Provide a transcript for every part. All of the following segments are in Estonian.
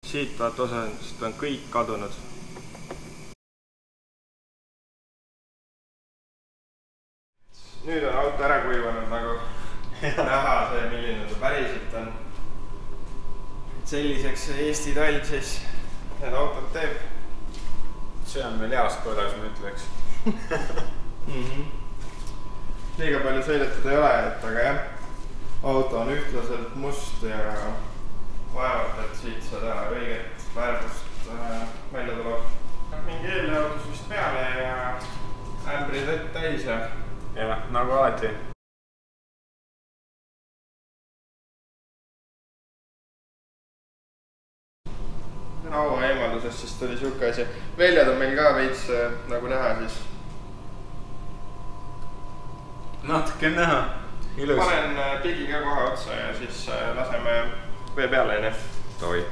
siit vaata osast on kõik kadunud. Nüüd on auto ära kuivanud nagu näha see, milline ta päriselt on. Selliseks Eesti talv siis need autod teeb. See on meil heas korras, ma ütleks. Liiga palju sõidetud ei ole, aga jah, auto on ühtlaselt must ja vaevalt, et siit seda õiget värvust välja tuleb. Mingi eelleotus vist peale ja ämbrid täis ja... Jah, nagu alati. Raua eemaldusest siis tuli siuke asi. Väljad on meil ka veits nagu näha siis. Natuke näha. Ilus. Panen pigi ka kohe otsa ja siis laseme vee peale enne. Toi.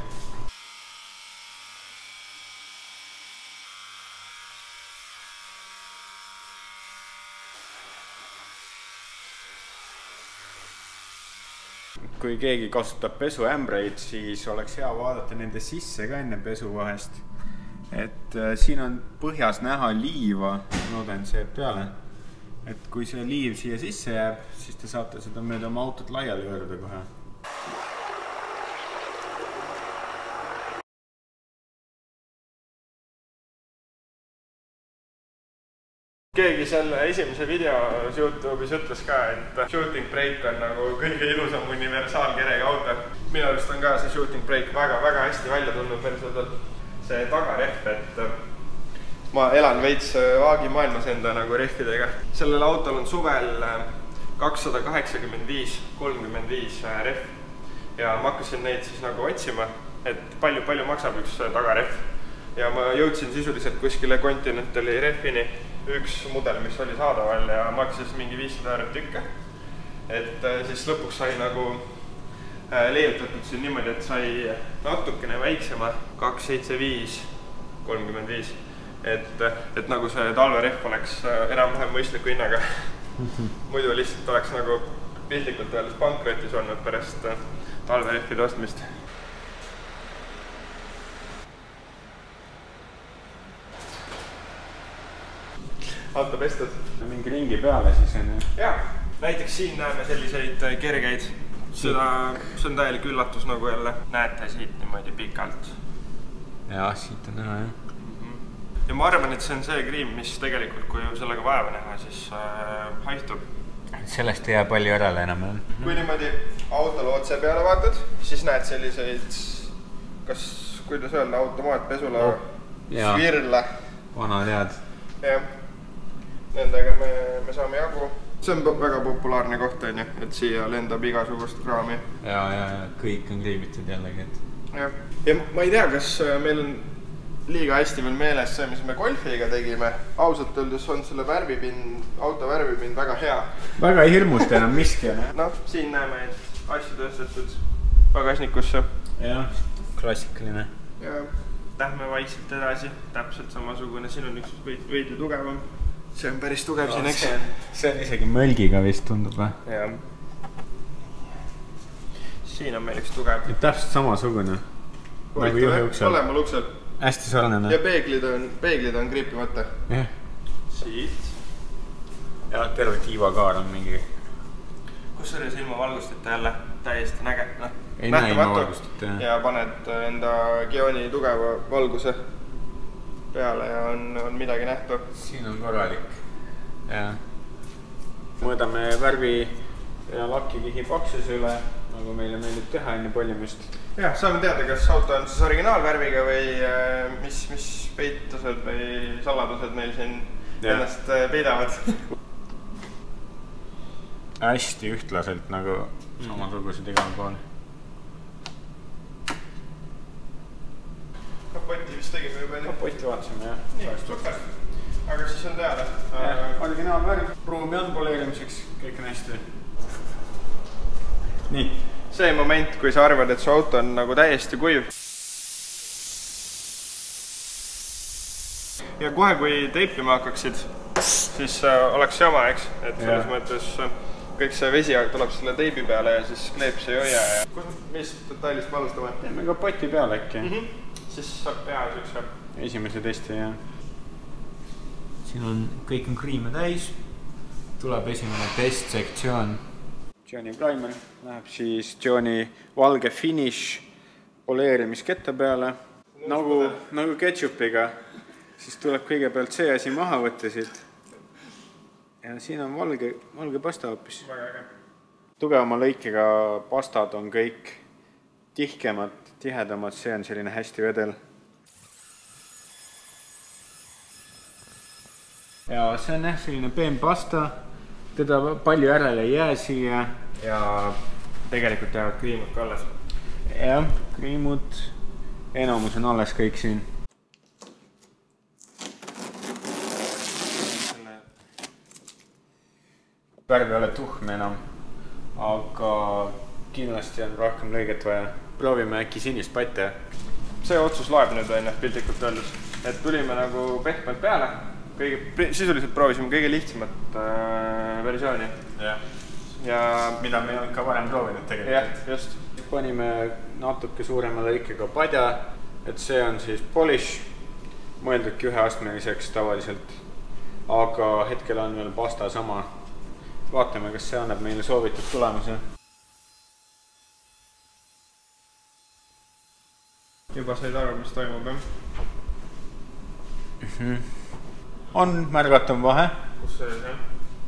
Kui keegi kasutab pesuämbreid, siis oleks hea vaadata nende sisse ka enne pesu vahest. Et siin on põhjas näha liiva, loodan see peale. Et kui see liiv siia sisse jääb, siis te saate seda mööda oma autot laiali võrda kohe. Keegi selle esimese videos YouTube'is ütles ka, et Shooting Brake on nagu kõige ilusam universaalkerega auto. Minu arust on ka see Shooting Brake väga hästi välja tulnud veel see tagarehv, et ma elan veits vaagimaailmas enda nagu rehvidega. Sellel autol on suvel 285-35 rehv ja ma hakkasin neid siis nagu otsima, et palju maksab üks tagarehv. Ja ma jõudsin sisuliselt kuskile Continentali rehvini. Üks mudel, mis oli saadaval ja maksis mingi 500 € tükke. Et siis lõpuks sai nagu leiutatud siin niimoodi, et sai natukene väiksema 275-35. Et nagu see talverehv oleks enam-vähem mõistliku hinnaga. Muidu lihtsalt oleks nagu piltlikult öeldes pankrotis olnud pärast talverehvide ostmist. Auto pestud. Mingi ringi peale siis on ju. Jah, näiteks siin näeme selliseid kergeid. See on täielik üllatus nagu jälle. Näete siit niimoodi pikalt. Jah, siit on näha jah. Ja ma arvan, et see on see kriim, mis tegelikult, kui sellega vaeva näha, siis haihtub. Sellest ei jää palju järele enam. Kui niimoodi autol otse peale vaatad, siis näed selliseid, kuidas öelda, automaatpesula svirle. Vana tead. Jah. Nendega me saame jagu. See on väga populaarne koht, et siia lendab igasugust kraami. Ja kõik on kriibitud jällegi. Ja ma ei tea, kas meil on liiga hästi veel meeles see, mis me golfiga tegime. Ausalt öeldes on selle auto värvipind väga hea. Väga ei hirmusta enam miski. Noh, siin näeme asju tõstetud pagasnikusse. Jah, klassikaline. Ja lähme vaikselt edasi, täpselt samasugune. Siin on üks veidi tugevam. See on päris tugev siin, eks? See on isegi mölgiga vist tundub või? Jah. Siin on meil üks tugev. Täpselt samasugune. Nagu juhi uksel. Olemal uksel. Hästi sarnane. Ja peeglid on kriipimata. Jah. Siit. Ja terve tiivakaar on mingi. Kus selles ilma valgustita jälle täiesti ei näe ilma valgustita. Ja paned enda Geoni tugeva valguse peale ja on midagi nähtu. Siin on korralik. Mõõdame värvi ja lakikihi paksuse üle, nagu meile meeldib teha enne polimist. Jah, saame teada, kas auto on siis originaalvärviga või mis peitused või saladused meil siin ennast peidavad. Hästi ühtlaselt nagu samasugused igal pool. Kapotti vist tegime juba enne. Kapotti vaatasime, jah. Nii, super. Aga siis on teada. Originaalvärv, ruumi on poleerimiseks, kõik on hästi. Nii. See moment, kui sa arvad, et su auto on nagu täiesti kuiv. Ja kohe, kui teipima hakkaksid, siis oleks jama, eks? Et selles mõttes kõik see vesi tuleb selle teibi peale ja siis kleepis ei hoia ja... Mis detailist me alustame? Teeme ka poti peale äkki. Siis saab teha siukse... Esimese testi, jah. Siin on, kõik on kriime täis. Tuleb esimene testsektsioon. Johnny primer läheb siis Johnny valge finish poleerimiskette peale. Nagu ketchupiga. Siis tuleb kõigepealt see asi maha võtta siit. Ja siin on valge pasta hoopis. Väga äge. Tugevama lõikega pastad on kõik tihkemad, tihedamad, see on selline hästi vedel. Ja see on selline peen pasta, teda palju järele ei jää siia. Ja tegelikult jäävad kriimud ka alles. Jah, kriimud, enamus on alles kõik siin. Värv ei ole tuhm enam, aga kindlasti on rohkem lõiget vaja. Proovime äkki sinist patte. See otsus loeb nüüd piltlikult öeldes, et tulime nagu pehmelt peale. Sisuliselt proovisime kõige lihtsamat versiooni. Ja mida me ei olnud ka varem proovinud tegelikult. Jah, just. Panime natuke suurema lõikega padja, et see on siis polish, mõeldudki üheastmeliseks tavaliselt, aga hetkel on veel pasta sama. Vaatame, kas see annab meile soovitud tulemuse. Juba said aru, mis toimub, jah? On märgatav vahe. Kus see on?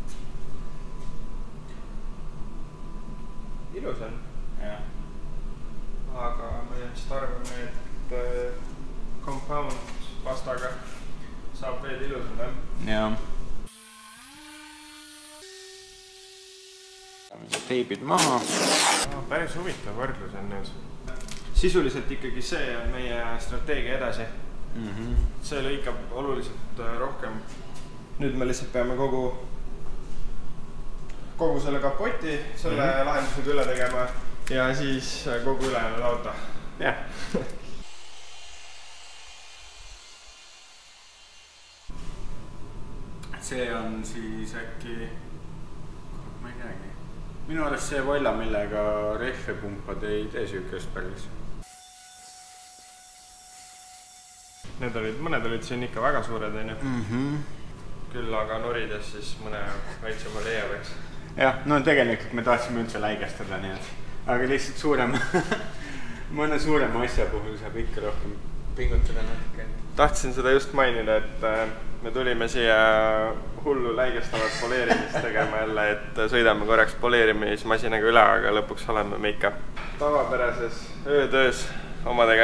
Ilus on. Jah. Aga me vist arvame, et compound pastaga saab veel ilusam, jah? Jah. Teibid maha. Päris huvitav võrdlus on nüüd. Sisuliselt ikkagi see on meie strateegia edasi. See lõikab oluliselt rohkem. Nüüd me lihtsalt peame kogu selle kapoti, selle lahendusega üle tegema ja siis kogu ülejäänud lauta. Jah. See on siis äkki... Ma ei teagi. Minu arust see volla, millega rehve pumpad, ei tee süükest päris. Mõned olid siin ikka väga suured, küll aga norides siis mõne väiksema leiavaks. Jah, no tegelikult me tahtsime üldse läigestada, nii et... Aga lihtsalt mõne suurema asja puhul saab ikka rohkem pingutada natuke. Tahtsin seda just mainida, et me tulime siia hullu läigestavat poleerimist tegema jälle, et sõidame korraks poleerimismasinaga üle, aga lõpuks oleme me ikka tavapärases öötöös omadega.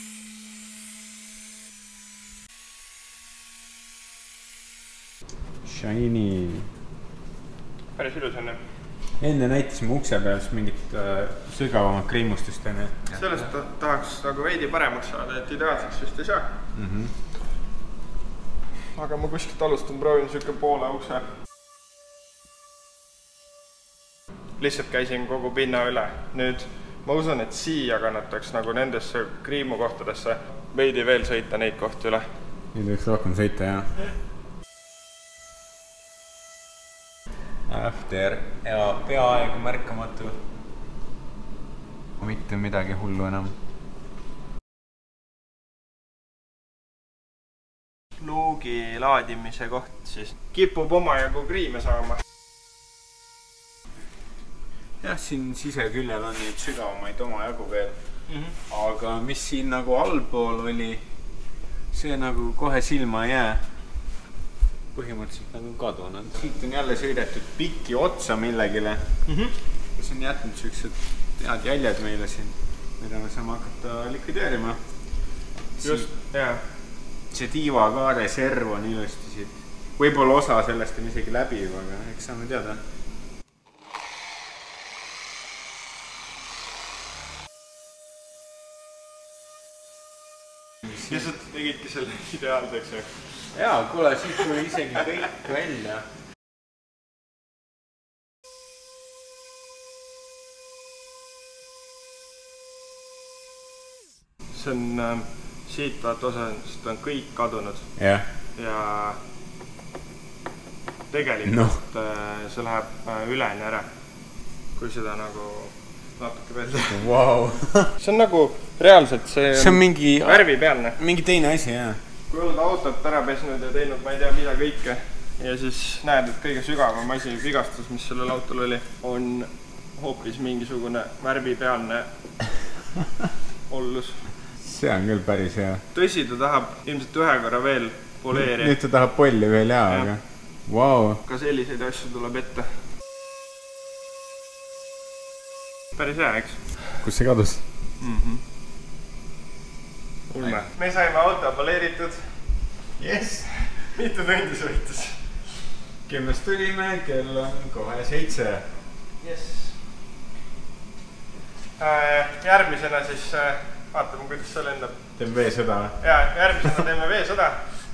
Shiny. Päris ilus on, jah? Enne näitasime ukse peal mingit sügavamat kriimustust. Sellest tahaks nagu veidi paremaks saada, et ideaalseks vist ei saa. Aga ma kuskilt alustan, proovin siuke poole ukse. Lihtsalt käisin kogu pinna üle. Nüüd ma usun, et siia kannataks nagu nendesse kriimukohtadesse veidi veel sõita neid kohti üle. Nüüd võiks rohkem sõita, jah. After ja peaaegu märkamatu. Mitte midagi hullu enam. Luugi laadimise koht siis kipub omajagu kriime saama. Jah, siin siseküljel on neid sügavamaid omajagu veel. Aga mis siin nagu allpool oli, see nagu kohe silma ei jää. Põhimõtteliselt nagu kadunud. Siit on jälle sõidetud pikki otsa millegile. Kes on jätnud sellised head jäljed meile siin, mida me saame hakata likvideerima. Just, jah. See tiiva ka reserv on ilusti siit. Võib-olla osa sellest on isegi läbi, aga eks saame teada. Ja sa tegidki selle ideaalseks, jah? Jaa, kuule, siit tuli isegi kõik välja. See on siit vaat osast on kõik kadunud. Jah. Ja tegelikult see läheb üleni ära, kui seda nagu natuke veel teha. Wow. See on nagu reaalselt see on mingi värvipealne. Mingi teine asi, jah. Kui oled autot ära pesnud ja teinud ma ei tea mida kõike ja siis näed, et kõige sügavam asi vigastus, mis sellel autol oli, on hoopis mingisugune värvipealne ollus. See on küll päris hea. Tõsi, ta tahab ilmselt ühe korra veel poleeri. Nüüd ta tahab polli veel, jaa, aga wow. Ka selliseid asju tuleb ette. Päris hea, eks? Kus see kadus? Ulme. Me saime auto poleeritud. Yes! Mitu tundi see võitis? 10 tulime, kell on kohe 7. Yes. Järgmisena siis vaatame, kuidas see lendab. Teeme veesõda. Jaa, järgmisena teeme veesõda.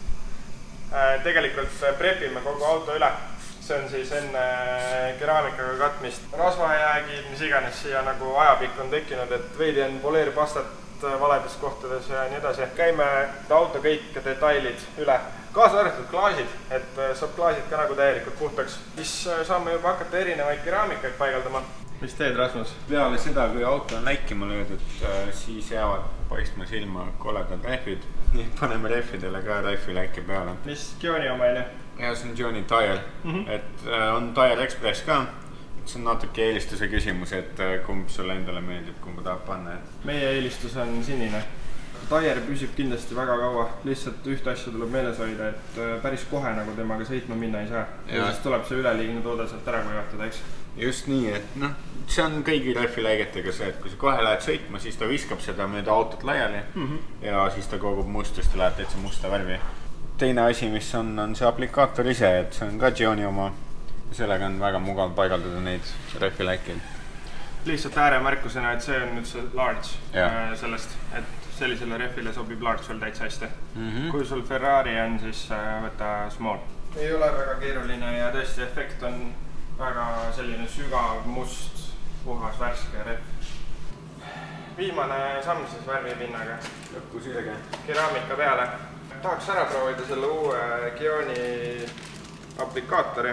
Tegelikult prepime kogu auto üle. See on siis enne keraamikaga katmist. Rasvajäägid, mis iganes siia nagu ajapikk on tekkinud, et veidi on poleeripastat valedes kohtades ja nii edasi. Käime auto kõik detailid üle. Kaasa arvatud klaasid, et saab klaasid ka nagu täielikult puhtaks. Siis saame juba hakata erinevaid keraamikaid paigaldama. Mis teed, Rasmus? Peale seda, kui auto on läikima löödud, siis jäävad paistma silma koledad rehvid. Nii paneme rehvidele ka rehviläike peale. Mis Gioni omaine? Ja see on Gioni Tire. Et on Tire Express ka. See on natuke eelistuse küsimus, et kumb sulle endale meeldib, kumb tahab panna. Meie eelistus on sinine. Tire püsib kindlasti väga kaua. Lihtsalt ühte asja tuleb meeles hoida, et päris kohe nagu temaga sõitma minna ei saa. Ja siis tuleb see üleliigne toode sealt ära kuivatada, eks? Just nii, et see on kõigi rehviläigetega see, et kui sa kohe lähed sõitma, siis ta viskab seda mööda autot laiali ja siis ta kogub mustust ja läheb täitsa musta värvi. Teine asi, mis on see aplikaator ise, et see on ka Gioni oma. Sellega on väga mugav paigaldada neid rehviläikeid. Lihtsalt ääremärkusena, et see on nüüd see large sellest, et sellisele rehvile sobib large veel täitsa hästi. Kui sul Ferrari on, siis võta small. Ei ole väga keeruline ja tõesti efekt on väga selline sügav, must, puhas, värske rehv. Viimane samm siis värvipinnaga. Lõpus isegi. Keraamika peale. Tahaks ära proovida selle uue Gioni aplikaatori.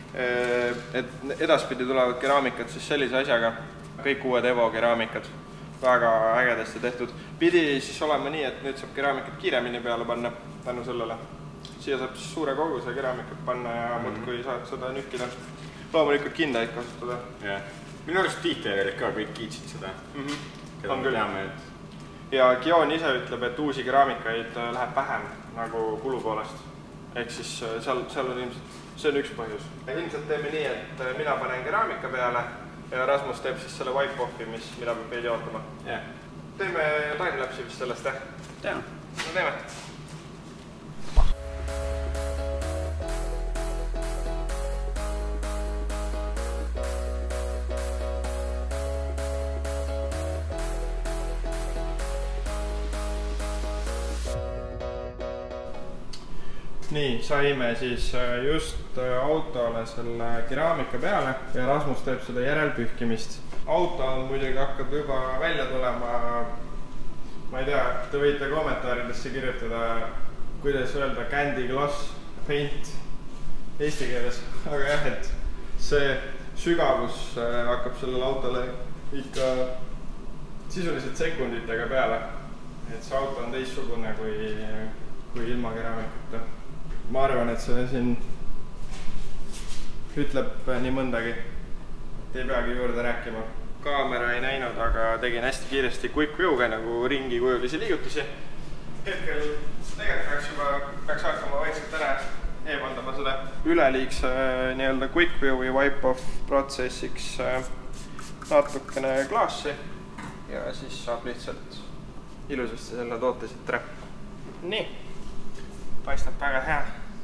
Et edaspidi tulevad keraamikad siis sellise asjaga. Kõik uued Evo keraamikad. Väga ägedasti tehtud. Pidi siis olema nii, et nüüd saab keraamikat kiiremini peale panna tänu sellele. Siia saab siis suure koguse keraamikat panna ja muudkui saad seda nükkida. Loomulikult kindaid kasutada. Minu arust tiitlerid ka kõik kiitsid seda. On küll. Ja Gion ise ütleb, et uusi keraamikaid läheb vähem nagu kulu poolest. Ehk siis seal on ilmselt, see on üks põhjus. Ilmselt teeme nii, et mina panen keraamika peale ja Rasmus teeb siis selle wipe-offi, mida peab veidi ootama. Teeme timelapsi vist sellest, Teeme. No teeme. Nii, saime siis just autole selle keraamika peale ja Rasmus teeb seda järelpühkimist. Auto muidugi hakkab juba välja tulema, ma ei tea, te võite kommentaaridesse kirjutada, kuidas öelda candy gloss paint eesti keeles. Aga jah, et see sügavus hakkab sellele autole ikka sisuliselt sekunditega peale. Et see auto on teistsugune kui ilma keraamikata. Ma arvan, et see siin ütleb nii mõndagi, et ei peagi juurde rääkima. Kaamera ei näinud, aga tegin hästi kiiresti quick view'ga nagu ringikujulisi liigutusi. Hetkel tegelikult peaks hakkama vaikselt ära eemaldama seda üleliigse nii-öelda quick view'i wipe-off protsessiks natukene klaassi ja siis saab lihtsalt ilusasti selle toote siit ära. Nii. Paistab väga hea.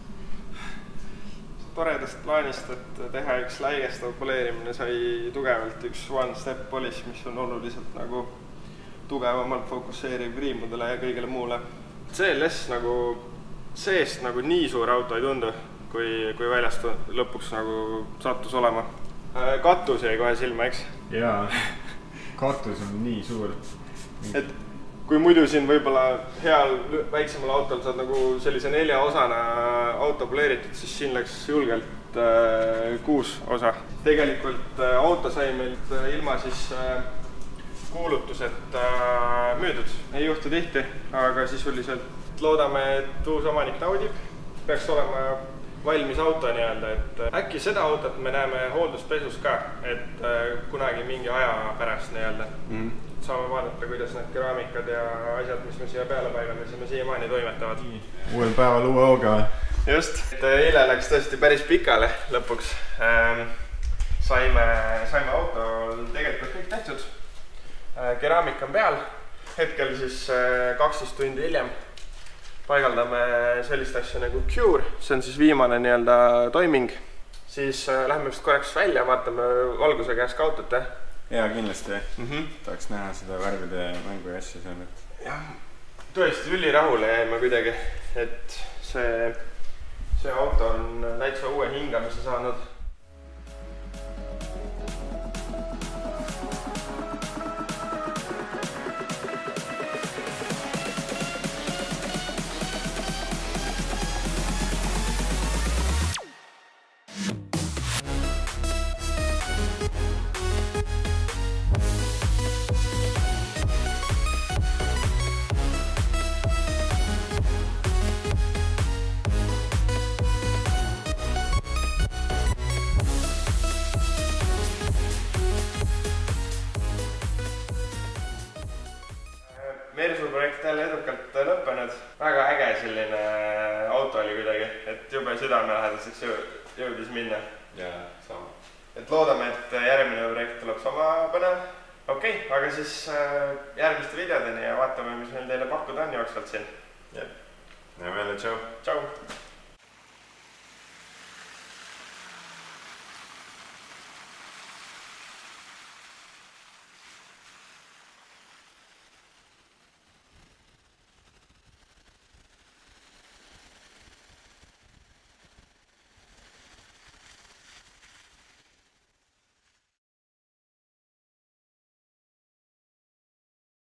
Toredast plaanist, et teha üks läigestav poleerimine sai tugevalt üks one-step polish, mis on oluliselt nagu tugevamalt fokusseeriv riimudele ja kõigele muule. CLS nagu seest nagu nii suur auto ei tundu, kui väljast lõpuks nagu sattus olema. Katus jäi kohe silma, eks? Jaa, katus on nii suur. Et kui muidu siin võib-olla heal väiksemal autol saad nagu sellise 4-osana auto poleeritud, siis siin läks julgelt 6 osa. Tegelikult auto sai meilt ilma siis kuulutused müüdud. Ei juhtu tihti, aga sisuliselt loodame, et uus omanik naudib. Peaks olema valmis auto nii-öelda, et äkki seda autot me näeme hoolduspesus ka, et kunagi mingi aja pärast nii-öelda. Saame vaadata, kuidas need keraamikad ja asjad, mis me siia peale paigaldasime, siiamaani toimetavad. Uuel päeval uue auga. Just. Eile läks tõesti päris pikale lõpuks. Saime autol tegelikult kõik tehtud. Keraamik on peal. Hetkel siis 12 tundi hiljem paigaldame sellist asja nagu Cure. See on siis viimane nii-öelda toiming. Siis lähme vist korraks välja, vaatame valguse käes ka autot. Jaa, kindlasti. Tahaks näha seda värvide mängu ja asja seal. Jah, tõesti ülirahule jäime kuidagi, et see auto on täitsa uue hingamise saanud. Mersu projekt jälle edukalt lõppenud. Väga äge selline auto oli kuidagi, et jube südamelähedaseks jõudis minna. Jaa, sama. Et loodame, et järgmine projekt tuleb sama põnev. Okei, aga siis järgmiste videodeni ja vaatame, mis meil teile pakkuda on jooksvalt siin. Näeme jälle, tšau. Tšau.